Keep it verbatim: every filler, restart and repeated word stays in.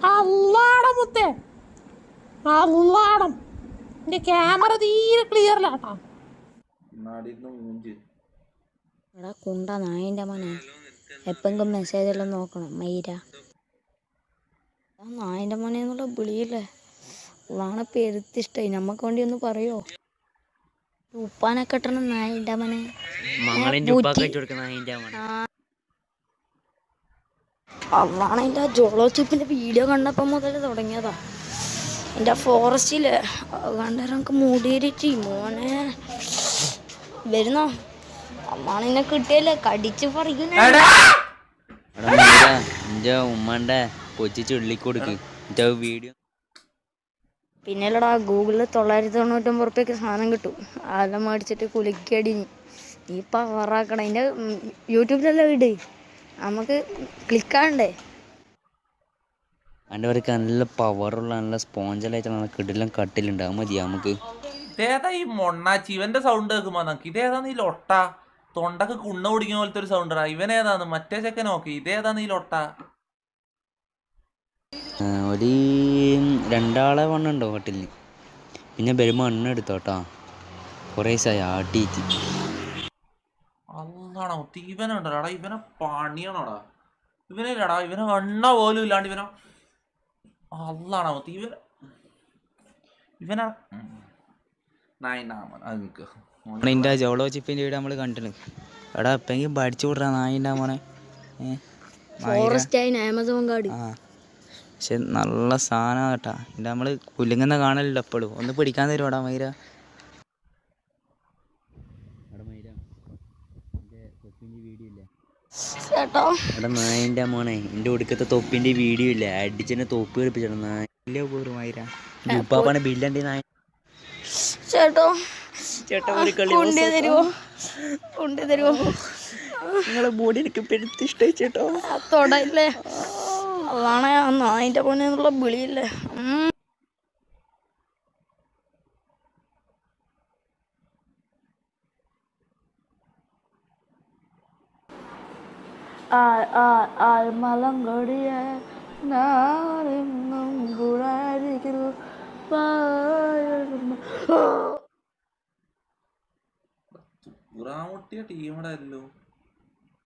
അല്ലാടം മുത്തേ, അല്ലാടം. എന്റെ ക്യാമറ തീരെ ക്ലിയർ ഇല്ലാട്ടാ. എടാ കുണ്ട നായിൻ്റെ മോനെ, എപ്പെങ്കിലും മെസ്സേജ് എല്ലാം നോക്കണം. മൈര നായിൻ്റെ മോനെ എന്നുള്ള വിളിയില്ലേ, ഉള്ളാണെ പെരുത്തിഷ്ടായി. നമ്മക്ക് വേണ്ടി ഒന്ന് പറയോ? ഉപ്പാനെ കെട്ടണം നായിൻ്റെ മോനെ. അള്ളാണ് എൻ്റെ ജോളോ ചിപ്പിൻ്റെ വീഡിയോ കണ്ടപ്പോൾ മുതൽ തുടങ്ങിയതാ. എൻ്റെ ഫോറസ്റ്റില് കണ്ട നമുക്ക് മൂടിയിരിച്ച് മോനെ വരുന്നോ. അമ്മാണ് എന്നെ കിട്ടിയല്ലേ കടിച്ച് പറിക്കുന്ന. ഉമ്മന്റെ പൊച്ചി ചുള്ളിക്കൊടുക്ക് വീഡിയോ. പിന്നെല്ലടാ ഗൂഗിളിൽ തൊള്ളായിരത്തി തൊണ്ണൂറ്റൊമ്പത് റുപ്യക്ക് സാധനം കിട്ടും. അതെല്ലാം മേടിച്ചിട്ട് കുലിക്കടി നീ നീ പവറാക്കണം. അതിൻ്റെ യൂട്യൂബിലെല്ലാം ഇട്, നമുക്ക് ക്ലിക്കാണ്ടേ. അതിൻ്റെ അവർക്ക് നല്ല പവറുള്ള നല്ല സ്പോഞ്ചലായിട്ട് നല്ല കിടിലം കട്ടിലുണ്ട്. അത് മതിയാ നമുക്ക്. ഇതേതാ ഈ മൊണ്ണാച്ചി? ഇവന്റെ സൗണ്ട് കേൾക്കുമ്പോ നമുക്ക് ഇതേതാന്ന് ഈ ലൊട്ട? തൊണ്ടക്ക് കുണ്ണ കുടിക്കുന്ന പോലത്തെ ഒരു സൗണ്ടാ. ഇവനേതാന്ന്? മറ്റേ ചെക്കൻ നോക്കി. ഇതേതാന്ന് ഈ ലൊട്ട? ഒരു രണ്ടാളെ വണ്ണുണ്ടോ കട്ടിലിന്. പിന്നെ വരുമ്പോ എണ്ണ എടുത്തോട്ടാ, കുറേ ദിവസമായി ആട്ടിയിട്ട്. അല്ലാണോ ഇവനുണ്ടല്ലോടാ, ഇവനെ പണിയാണോടാ ഇവനില്ലടാ. ഇവനെ എണ്ണ പോലും ഇല്ലാണ്ട് ഇവനെ അല്ലാണോ ഇവന ഇവനാ നായിൻ്റെ ജോളോ ചിപ്പിൻ്റെ വീട് നമ്മൾ കണ്ടിട്ടുണ്ട്. എടാ എപ്പെങ്കിലും പഠിച്ചു വിട്രാ നായിൻ്റെ മോനെ. ആമസോൺ കാർഡ് ആ പക്ഷെ നല്ല സാധനം കേട്ടാ. എൻ്റെ നമ്മൾ കുലുങ്ങുന്ന കാണലുണ്ട് എപ്പോഴും. ഒന്ന് പിടിക്കാൻ തരുവാടാ മൈര. എടാ നായിൻ്റെ മോനെ, എൻ്റെ ഒടുക്കത്തെ തൊപ്പിൻ്റെ വീഡിയോ ഇല്ലേ, അടിച്ചെന്നെ തൊപ്പി കളിപ്പിച്ചോ നായില്ലേ പോരും മൈര. ഉപ്പാപ്പാണ് ബില്ലണ്ടി നായ. ചേട്ടോ ചേട്ടാ ഒരു കളി കൊണ്ട് തരുമോ? നിങ്ങളെ ബോഡി എനിക്ക് പെരുത്ത് ഇഷ്ടമായി ചേട്ടോ. തൊടയില്ലേ അതാണ് നായിൻ്റെ മോനെ എന്നുള്ള വിളിയില്ലേ. ആൽമലങ്കൊടിയ നാളെന്നും കൂടായിരിക്കുന്നു. ടീമടല്ലോ.